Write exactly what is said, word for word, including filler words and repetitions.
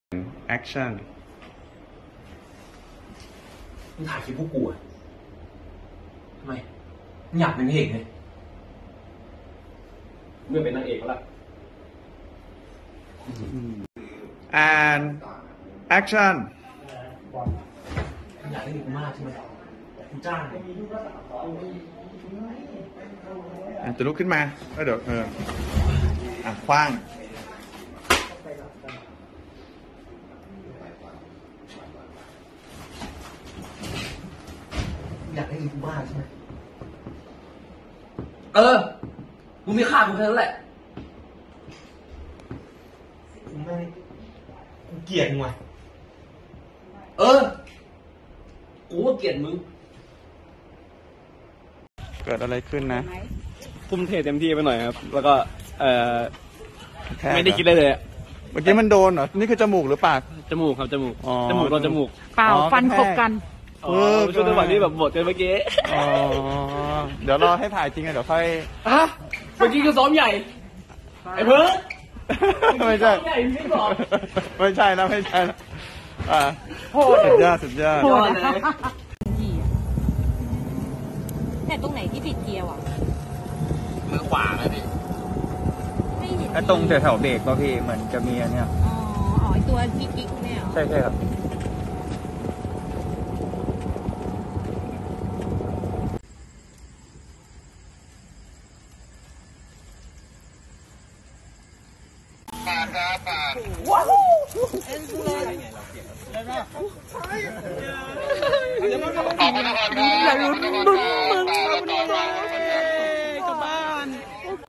แอคชั่นมึงถ่ายคลิปพวกกูอะทำไมมึงอยากเป็นพระเอกไงเมื่อเป็นนางเอกแล้วล่ะอ่านแอคชั่นมึงอยากเล่นกูมากใช่ไหมกูจ้างจะลุกขึ้นมาแล้วเดี๋ยวเอออ่ะคว้างอยากเล่นกูมากใช่ไหมเออมึงไม่ฆ่ากูแค่นั้นแหละกูไม่กูเกลียดมึงว่ะเออกูก็เกลียดมึงเกิดอะไรขึ้นนะทุ่มเทเต็มที่ไปหน่อยครับแล้วก็เออไม่ได้คิดเลยเลยเมื่อกี้มันโดนเหรอนี่คือจมูกหรือปากจมูกครับจมูกจมูกโดนจมูกเปล่าฟันขบกันเออช่วงจังหวะนี้แบบบทกันเมื่อกี้อ๋อเดี๋ยวรอให้ถ่ายจริงอะเดี๋ยวค่อยอ่ะเมื่อกี้คือซ้อมใหญ่ไอ้เพิ่งไม่ใช่ใหญ่ไม่บอกไม่ใช่นะไม่ใช่นะอ่าสุดยอดสุดยอดแต่ตรงไหนที่ผิดเกียร์วะมือขวานะพี่ไม่เห็นไอ้ตรงแถวๆเบรกก็พี่เหมือนจะมีอันเนี้ยอ๋ออ๋อตัวกิ๊กๆเนี่ยใช่ใช่ครับว้าวอย่าลุ้นลุ้นมึง